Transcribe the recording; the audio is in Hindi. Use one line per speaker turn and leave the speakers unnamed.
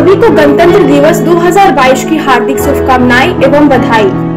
सभी को गणतंत्र दिवस 2022 की हार्दिक शुभकामनाएं एवं बधाई।